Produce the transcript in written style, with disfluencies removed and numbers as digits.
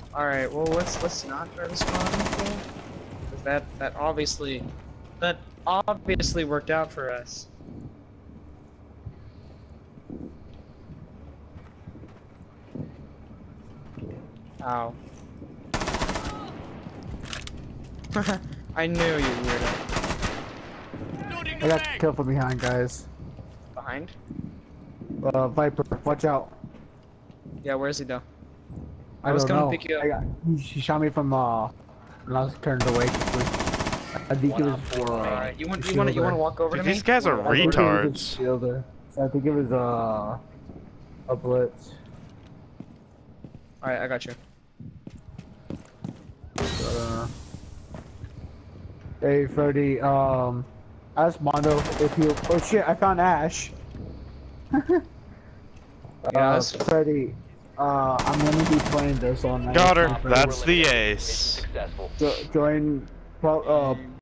Alright, well let's not try to spawn people. 'Cause that obviously worked out for us. Ow. I knew you weirdo. I got killed from behind, guys. Behind? Viper, watch out. Yeah, where is he though? I was don't coming know. to pick you up. She shot me from when I was turned away. I think it was for. Alright, you want to walk over Dude, to me? these guys are retards. I think it was a blitz. Alright, I got you. Hey Freddy, ask Mondo if you. Oh shit! I found Ash. Yes. Freddy, I'm gonna be playing this on. Got her. That's the ace. Join.